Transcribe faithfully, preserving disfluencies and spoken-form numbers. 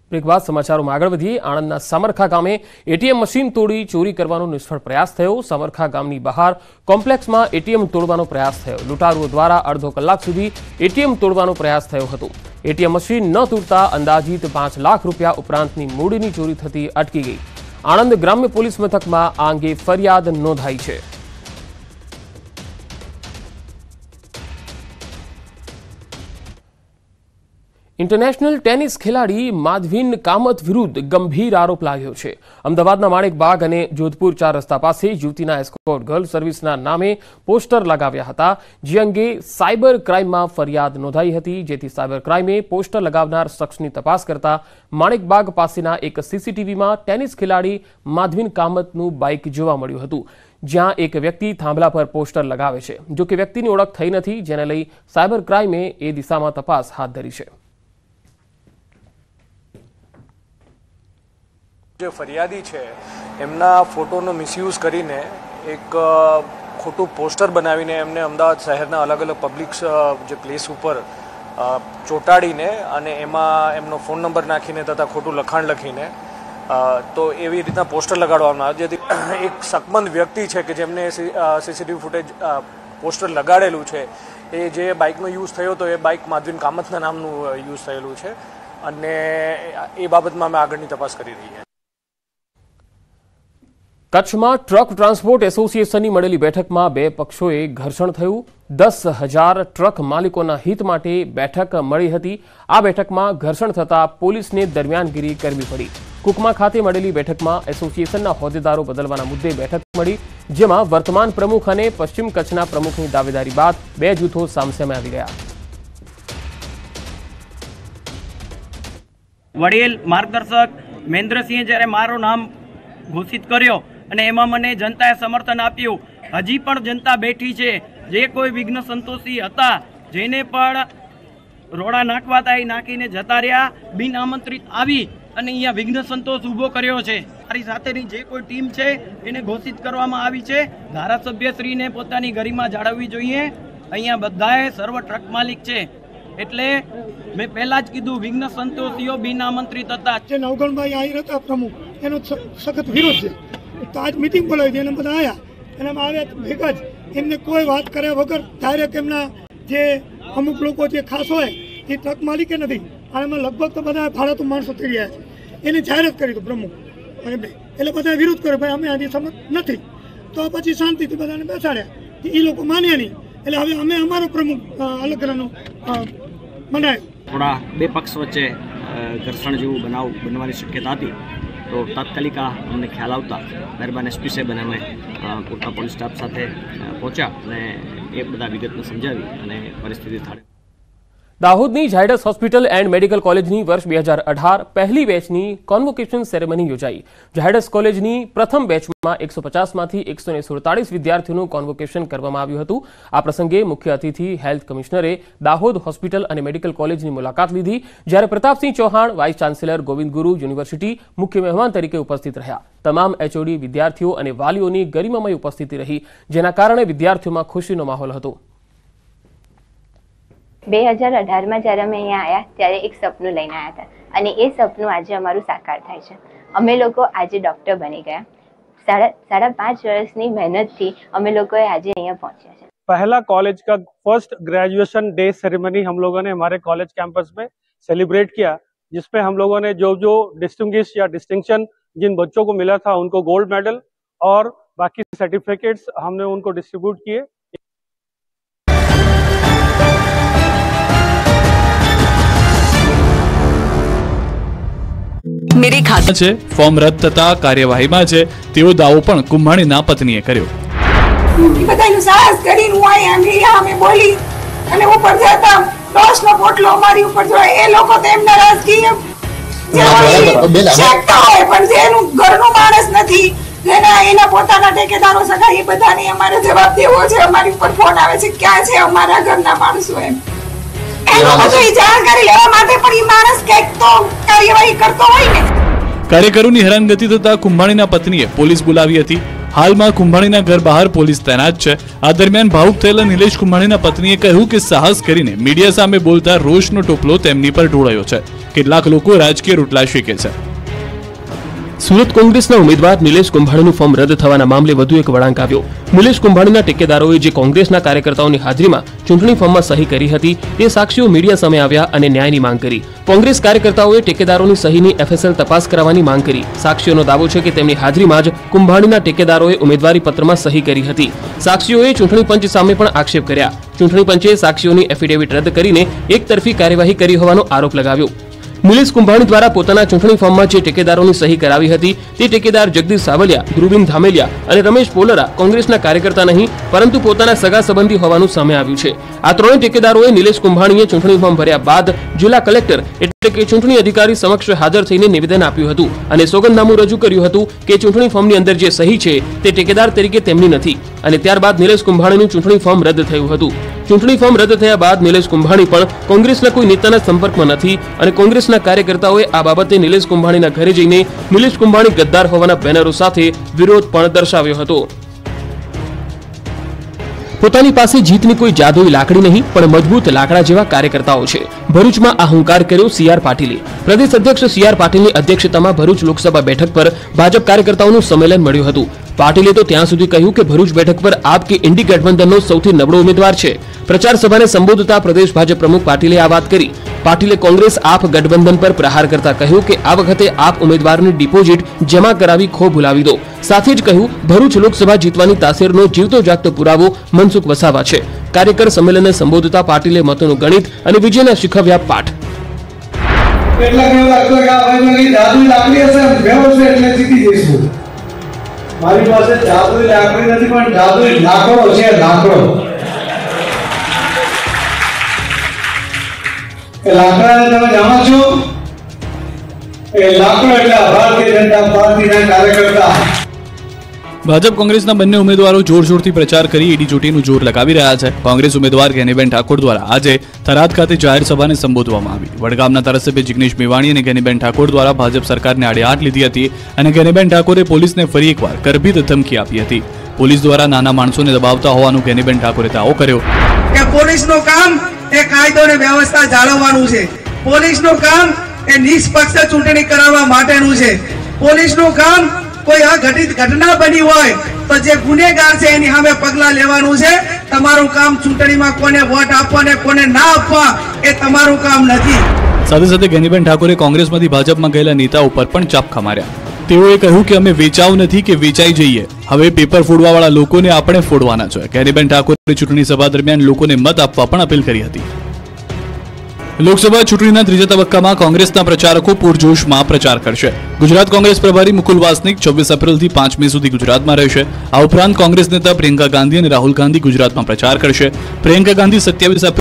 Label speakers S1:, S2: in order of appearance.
S1: Break બાદ સમાચારોમાં આગળ વધીએ। આણંદના સમરખા ગામે એટીએમ મશીન તોડી ચોરી કરવાનો નિષ્ફળ પ્રયાસ થયો। સમરખા ગામની બહાર કોમ્પ્લેક્સમાં એટીએમ તોડવાનો પ્રયાસ થયો। લૂંટારુઓ દ્વારા અડધો કલાક સુધી એટીએમ તોડવાનો પ્રયાસ થયો હતો। એટીએમ મશીન ન તૂટતા અંદાજિત પાંચ લાખ રૂપિયા ઉપરાંતની મૂડીની ચોરી થતી અટકી ગઈ। આણંદ ગ્રામ્ય પોલીસ મથકમાં આ અંગે ફરિયાદ નોંધાઈ છે। इंटरनेशनल टेनिस खिलाड़ी माधवीन कामत विरुद्ध गंभीर आरोप लाग्यो छे। अमदावादना माणिक बाग अने जोधपुर चार रस्ता पासे युवतीना एस्कोर्ट गर्ल सर्विसना नामे पोस्टर लगाव्या हता, जे अंगे साइबर क्राइममां फरियाद नोंधाई हती। जेथी साइबर क्राइमे पोस्टर लगावनार शख्सनी तपास करता माणिक बाग पासेना एक सीसीटीवीमां टेनिस खिलाड़ी माधवीन कामतनुं बाइक जोवा मळ्युं हतुं, ज्यां एक व्यक्ति थांभला पर पोस्टर लगावे छे। जो कि व्यक्तिनी ओळख थई नथी, जेने लई साइबर क्राइमे ए दिशामां तपास हाथ धरी छे।
S2: जो फरियादी है एमना फोटोनो मिसयूज करीने एक खोटू पोस्टर बनावीने एमने अमदावाद शहरना अलग अलग पब्लिक जो प्लेस पर ચોંટાડીને અને એમાં એમનો ફોન નંબર નાખીને તથા ખોટું લખાણ લખીને તો એવી રીતના પોસ્ટર લગાડવામાં આવે, જેથી એક શકમંદ વ્યક્તિ છે કે જેમને સીસીટીવી ફૂટેજ પોસ્ટર લગાડેલું છે એ જે બાઇકનો યુઝ થયો તો એ બાઇક માધવીન કામતના નામનું યુઝ થયેલું છે અને એ બાબતમાં અમે આગળની તપાસ કરી રહી છીએ।
S1: કચ્છમાં ટ્રક ટ્રાન્સપોર્ટ એસોસિએશનની મળેલી બેઠકમાં બે પક્ષોએ ઘર્ષણ થયું। દસ હજાર ટ્રક માલિકોના હિત માટે બેઠક મળી હતી। આ બેઠકમાં ઘર્ષણ થતા પોલીસને દરમિયાનગીરી કરવી પડી। કુકમા ખાતે મળેલી બેઠકમાં એસોસિએશનના હોદ્દેદારો બદલવાના મુદ્દે બેઠક મળી, જેમાં વર્તમાન પ્રમુખ અને પશ્ચિમ કચ્છના પ્રમુખની દાવેદારી બાદ બે જૂથો સામસામે આવી ગયા।
S3: વડીલ માર્ગદર્શક મહેન્દ્રસિંહે જ્યારે મારું નામ ઘોષિત કર્યો અને એમાં મને જનતાએ સમર્થન આપ્યું। હજી પણ જનતા બેઠી છે, જે કોઈ વિઘ્ન સંતોષી હતા જેને પણ રોડા નાખવાતા એ નાખીને જતા રહ્યા, બિન આમંત્રિત આવી અને અહીંયા વિઘ્ન સંતોષ ઊભો કર્યો છે। મારી સાથેની જે કોઈ ટીમ છે એને ઘોષિત કરવામાં આવી છે। ધારાસભ્યશ્રીને પોતાની ગરિમા જાળવવી જોઈએ। અહીંયા બધાએ સર્વ ટ્રક માલિક છે, એટલે મેં પહેલા જ કીધું વિઘ્ન સંતોષીઓ બિન આમંત્રિત હતા।
S4: જે નવગણભાઈ આવી હતા પ્રમુખ, એનો સખત વિરોધ છે। તો આજ મીટિંગ બોલાવી હતી, એને બધા આવ્યા, એનામાં આવ્યા ભેગા જ એમને કોઈ વાત કર્યા વગર ડાયરેક્ટ એમના જે અમુક લોકો જે ખાસ હોય એ ટ્રક માલિકે નથી, અને એમાં લગભગ તો બધા ફાળાતું માણસો થઈ ગયા છે, એને જાહેરાત કરી હતું પ્રમુખ એમને, એટલે બધાએ વિરોધ કર્યો, ભાઈ અમે આની સમજ નથી। તો પછી શાંતિથી બધાને બેસાડ્યા, એ લોકો માન્યા નહીં, એટલે હવે અમે અમારો પ્રમુખ અલગ કરવાનો બનાવ્યો।
S5: થોડા બે પક્ષ વચ્ચે ઘર્ષણ જેવું બનાવ બનવાની શક્યતા હતી, તો તાત્કાલિક આ અમને ખ્યાલ આવતા મહેરબાન એસપી સાહેબ અને અમે પૂરતા પોલીસ સ્ટાફ સાથે પહોંચ્યા અને એ બધા વિગતને સમજાવી અને પરિસ્થિતિ થાળે।
S1: દાહોદની ઝાયડસ હોસ્પિટલ એન્ડ મેડિકલ કોલેજની વર્ષ બે હજાર અઢાર પહેલી બેચની કોન્વોકેશન સેરેમની યોજાઈ। ઝાયડસ કોલેજની પ્રથમ બેચમાં એકસો પચાસમાંથી એકસો સુડતાલીસ વિદ્યાર્થીઓનું કોન્વોકેશન કરવામાં આવ્યું હતું। આ પ્રસંગે મુખ્ય અતિથિ હેલ્થ કમિશનરે દાહોદ હોસ્પિટલ અને મેડિકલ કોલેજની મુલાકાત લીધી, જ્યારે Pratapsinh Chauhan vice chancellor Govind Guru university મુખ્ય મહેમાન તરીકે ઉપસ્થિત રહ્યા। તમામ એચઓડી વિદ્યાર્થીઓ અને વાલીઓની ગરિમામય ઉપસ્થિતિ રહી, જેના કારણે વિદ્યાર્થીઓમાં ખુશીનો માહોલ હતો।
S6: બે હજાર અઢારમાં જ્યારે અમે અહીંયા આવ્યા ત્યારે એક સપનું લઈને આવ્યા હતા, અને એ સપનું આજે અમારું સાકાર થાય છે। અમે લોકો આજે ડૉક્ટર બની ગયા। સાડા સાડા પાંચ વર્ષની મહેનતથી અમે લોકોએ આજે અહીંયા પહોંચ્યા છે।
S7: पहला कॉलेज का फर्स्ट ग्रेजुएशन डे सेरेमनी हम लोगों ने हमारे कॉलेज कैंपस में सेलिब्रेट किया, जिसमें हम लोगों ने जो जो डिस्टिंग्विश या डिस्टिंक्शन जिन बच्चों को मिला था उनको गोल्ड मेडल और बाकी सर्टिफिकेट्स हमने उनको डिस्ट्रीब्यूट किए।
S8: मेरे खाते
S9: છે ફોર્મ રદ થતા કાર્યવાહીમાં છે તેવો દાવો પણ કુંભાણીના પત્નીએ કર્યો।
S10: બધાનું સાહસ કરીને હું અહીંયા ગયા, અમે બોલી અને ઉપર જતા દોષનો પોટલો અમારી ઉપર જો એ લોકો તો એમના રાજકીય શકતા હોય, પણ જેનું ઘરનું માણસ નથી, જેના એના પોતાના ઠેકેદારો સગા, એ બધાને અમારે જવાબ દેવો છે। અમારી ઉપર ફોન આવે છે, ક્યાં છે અમારા ઘરના માણસો, એમ જાણકારી લેવા માટે પણ એ માણસ કંઈક તો કાર્યવાહી કરતો હોય ને।
S9: કાર્યકરોની હેરાનગતિ થતા કુંભાણીના પત્નીએ પોલીસ બોલાવી હતી। હાલમાં કુંભાણીના ઘર બહાર પોલીસ તૈનાત છે। આ દરમિયાન ભાવુક થયેલા નિલેશ કુંભાણીના પત્નીએ કહ્યું કે સાહસ કરીને મીડિયા સામે બોલતા રોષનો ટોપલો તેમની પર ઢોળાયો છે। કેટલાક લોકો રાજકીય રોટલા શેકે છે।
S1: સુરત કોંગ્રેસના ઉમેદવાર નિલેશ કુંભાણીનું ફોર્મ રદ થવાના મામલે વધુ એક વળાંક આવ્યો। નિલેશ કુંભાણીના ટેકેદારોએ જે કોંગ્રેસના કાર્યકર્તાઓની હાજરીમાં ચૂંટણી ફોર્મમાં સહી કરી હતી તે સાક્ષીઓ મીડિયા સામે આવ્યા અને ન્યાયની માંગ કરી। કોંગ્રેસ કાર્યકર્તાઓએ ટેકેદારોની સહીની એફએસએલ તપાસ કરાવવાની માંગ કરી। સાક્ષીઓનો દાવો છે કે તેમની હાજરીમાં જ કુંભાણીના ટેકેદારોએ ઉમેદવારી પત્રમાં સહી કરી હતી। સાક્ષીઓએ ચૂંટણી પંચ સામે પણ આક્ષેપ કર્યા। ચૂંટણી પંચે સાક્ષીઓની એફિડેવિટ રદ કરીને એકતરફી કાર્યવાહી કરી હોવાનો આરોપ લગાવ્યો। નિલેશ કુંભાણી દ્વારા પોતાના ચૂંટણી ફોર્મમાં જે ટેકેદારોની સહી કરાવી હતી તે ટેકેદાર જગદીશ સાવલિયા, ધ્રુવીન ધામેલિયા અને રમેશ પોલરા કોંગ્રેસના કાર્યકર્તા નહીં પરંતુ પોતાના સગા સંબંધી હોવાનું સામે આવ્યું છે। આ ત્રણેય ટેકેદારોએ નિલેશ કુંભાણીએ ચૂંટણી ફોર્મ ભર્યા બાદ જિલ્લા કલેક્ટર એટલે કે ચૂંટણી અધિકારી સમક્ષ હાજર થઈને નિવેદન આપ્યું હતું અને સોગંદનામું રજૂ કર્યું હતું કે ચૂંટણી ફોર્મની અંદર જે સહી છે તે ટેકેદાર તરીકે તેમની નથી અને ત્યારબાદ નિલેશ કુંભાણીનું ચૂંટણી ફોર્મ રદ થયું હતું। ચૂંટણી ફોર્મ રદ થયા બાદ નિલેશ કુંભાણી પણ કોંગ્રેસના કોઈ નેતાના સંપર્કમાં નથી અને કોંગ્રેસના કાર્યકર્તાઓએ આ બાબતે નિલેશ કુંભાણીના ઘરે જઈને નિલેશ કુંભાણી ગદ્દાર હોવાના બેનરો સાથે વિરોધ પણ દર્શાવ્યો હતો। પોતાની પાસે જીતની કોઈ જાદુઈ લાકડી નહીં પણ મજબૂત લાકડા જેવા કાર્યકર્તાઓ છે। ભરૂચમાં આ હુંકાર કર્યો સીઆર પાટીલે। પ્રદેશ અધ્યક્ષ સીઆર પાટીલની અધ્યક્ષતામાં ભરૂચ લોકસભા બેઠક પર ભાજપ કાર્યકર્તાઓનું સંમેલન મળ્યું હતું। પાટીલે તો ત્યાં સુધી કહ્યું કે ભરૂચ બેઠક પર આપ કે ઇન્ડી ગઠબંધનનો સૌથી નબળો ઉમેદવાર છે। પ્રચાર સભાને સંબોધતા પ્રદેશ ભાજપ પ્રમુખ પાટીલે આ વાત કરી। પાટીલે કોંગ્રેસ આપ ગઠબંધન પર પ્રહાર કરતા કહ્યું કે આ વખતે આપ ઉમેદવારની ડિપોઝિટ જમા કરાવી ખો ભૂલાવી દો। સાથે જ કહ્યું ભરૂચ લોકસભા જીતવાની તાસીરનો જીવતો જાગતો પુરાવો મનસુખ વસાવા છે। કાર્યકર સંમેલનને સંબોધતા પાટીલે મતોનું ગણિત અને વિજયના શીખવ્યા પાઠ।
S8: મારી પાસે જાદુઈ લાકડી નથી પણ જાદુઈ લાકડો છે। લાકડો એ લાકડાને તમે જાણો છો? એ લાકડો એટલે ભારતીય જનતા પાર્ટીના કાર્યકર્તા।
S9: ભાજપ કોંગ્રેસના બંને ઉમેદવારો જોરશોરથી પ્રચાર કરી ઈડી ચોટીનું જોર લગાવી રહ્યા છે। કોંગ્રેસ ઉમેદવાર ગેનીબેન ઠાકોર દ્વારા આજે થરાદ ખાતે જાહેર સભાને સંબોધવામાં આવી। વડગામના ધારાસભ્ય જિગ્નેશ મેવાણી અને ગેનીબેન ઠાકોર દ્વારા ભાજપ સરકારને આડે હાથ લીધી હતી અને ગેનીબેન ઠાકોરે પોલીસને ફરી એકવાર કરભીત ધમકી આપી હતી। પોલીસ દ્વારા નાના માણસોને દબાવતા હોવાનું ગેનીબેન ઠાકોરે દાવો કર્યો
S11: કે પોલીસનું કામ એ કાયદો અને વ્યવસ્થા જાળવવાનું છે। પોલીસનું કામ એ નિષ્પક્ષ ચૂંટણી કરાવવા માટેનું છે। પોલીસનું કામ કોઈ અઘટિત ઘટના બની હોય તો જે ગુનેગાર છે એની સામે પગલા લેવાનું છે। તમારું કામ ચૂંટણીમાં કોને વોટ આપવા અને કોને ના આપવા એ તમારું કામ નથી।
S9: સાથે સાથે ગેનીબેન ઠાકોરે કોંગ્રેસમાંથી ભાજપમાં ગયેલા નેતાઓ પર પણ ચાપખા માર્યા। તેઓએ કહ્યું કે અમે વેચાવ નથી કે વેચાઈ જઈએ, હવે પેપર ફોડવાવાળા લોકોને આપણે ફોડવાના છે। ગેનીબેન ઠાકોરે ચૂંટણી સભા દરમિયાન લોકોને મત આપવા પણ અપીલ કરી હતી। લોકસભા ચૂંટણીના ત્રીજા તબક્કામાં કોંગ્રેસના પ્રચારકો પૂરજોશમાં પ્રચાર કરશે। ગુજરાત કોંગ્રેસ પ્રભારી મુકુલ વાસનિક છવ્વીસ એપ્રિલથી પાંચ મે સુધી ગુજરાતમાં રહેશે। આ ઉપરાંત કોંગ્રેસ નેતા પ્રિયંકા ગાંધી અને રાહુલ ગાંધી ગુજરાતમાં પ્રચાર કરશે। પ્રિયંકા ગાંધી સત્યાવીસ